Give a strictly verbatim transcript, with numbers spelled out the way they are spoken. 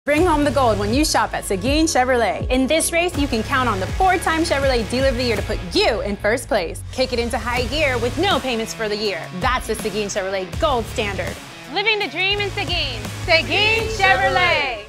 Bring home the gold when you shop at Seguin Chevrolet. In this race, you can count on the four-time Chevrolet Dealer of the Year to put you in first place. Kick it into high gear with no payments for the year. That's the Seguin Chevrolet Gold Standard. Living the dream in Seguin. Seguin Chevrolet.